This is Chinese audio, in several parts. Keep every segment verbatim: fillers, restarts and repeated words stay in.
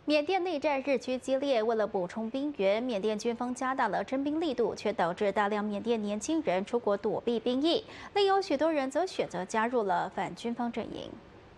缅甸内战日趋激烈，为了补充兵源，缅甸军方加大了征兵力度，却导致大量缅甸年轻人出国躲避兵役，另有许多人则选择加入了反军方阵营。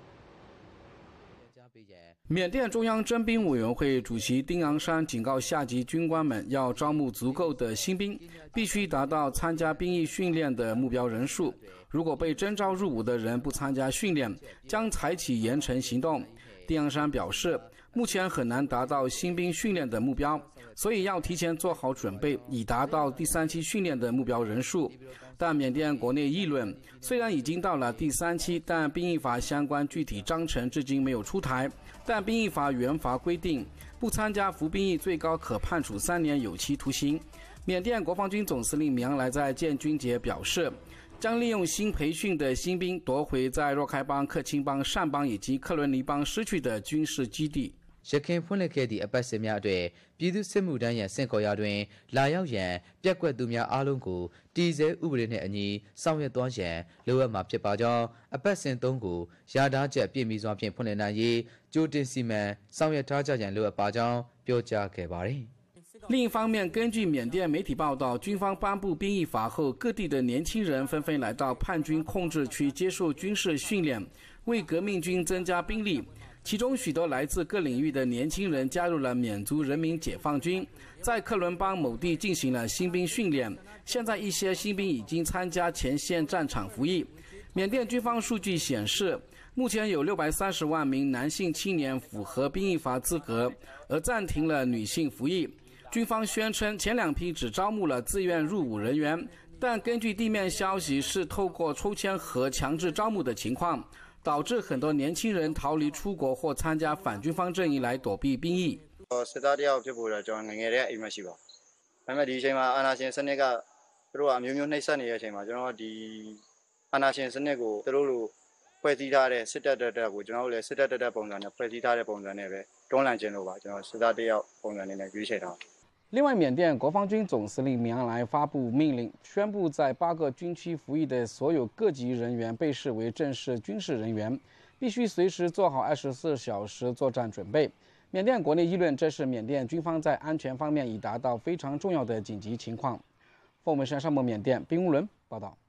缅甸中央征兵委员会主席丁昂山警告下级军官们，要招募足够的新兵，必须达到参加兵役训练的目标人数。如果被征召入伍的人不参加训练，将采取严惩行动。丁昂山表示，目前很难达到新兵训练的目标，所以要提前做好准备，以达到第三期训练的目标人数。但缅甸国内议论，虽然已经到了第三期，但兵役法相关具体章程至今没有出台。但兵役法原法规定，不参加服兵役最高可判处三年有期徒刑。缅甸国防军总司令米昂莱在建军节表示，将利用新培训的新兵夺回在若开邦、克钦邦、善邦以及克伦尼邦失去的军事基地。 ရခိုင်ဖွင့်လှစ်ခဲ့သည့်အပတ်စဉ်များအတွက်ပြည်သူ့စစ်မှုထမ်းရန်စင်ခေါ်ရာတွင်လာရောက်ရန်ပြက်ကွက်သူများအားလုံးကိုတည်ဆဲဥပဒေနှင့်အညီဆောင်ရွက်သွားရန်လိုအပ်မှာဖြစ်ပါကြောင်းအပတ်စဉ်သုံးကိုရာဓာချက်ပြည့်မီစွာဖြင့်ဖွင့်လှစ်နိုင်ရေးကြိုတင်စီမံဆောင်ရွက်ထားကြရန်လိုအပ်ပါကြောင်းပြောကြားခဲ့ပါသည်另一方面，根据缅甸媒体报道，军方颁布兵役法后，各地的年轻人纷纷来到叛军控制区接受军事训练，为革命军增加兵力。 其中许多来自各领域的年轻人加入了缅族人民解放军，在克伦邦某地进行了新兵训练。现在一些新兵已经参加前线战场服役。缅甸军方数据显示，目前有六百三十万名男性青年符合兵役法资格，而暂停了女性服役。军方宣称，前两批只招募了自愿入伍人员，但根据地面消息，是透过抽签和强制招募的情况。 导致很多年轻人逃离出国或参加反军方阵营来躲避兵役。 စစ်သားတယောက်ဖြစ်ဖို့တော့ကျွန်တော်ငငယ်တည်းအိမ်မရှိပါဘူး။ဒါပေမဲ့ဒီအချိန်မှာအာဏာရှင်စနစ်ကသူတို့ကအမျိုးမျိုးနှိပ်စက်နေတဲ့အချိန်မှာကျွန်တော်ဒီအာဏာရှင်စနစ်ကိုသူတို့လိုဖွဲ့စည်းထားတဲ့စစ်တပ်တပ်တပ်ကိုကျွန်တော်တို့လည်းစစ်တပ်တပ်တပ်ပုံစံနဲ့ဖွဲ့စည်းထားတဲ့ပုံစံနဲ့ပဲတွန်းလှန်ခြင်းလို့ပါကျွန်တော်စစ်သားတယောက်ပုံစံနဲ့ရွေးချယ်ထား另外，缅甸国防军总司令米昂莱发布命令，宣布在八个军区服役的所有各级人员被视为正式军事人员，必须随时做好二十四小时作战准备。缅甸国内议论，这是缅甸军方在安全方面已达到非常重要的紧急情况。凤尾山上蒙缅甸冰乌伦报道。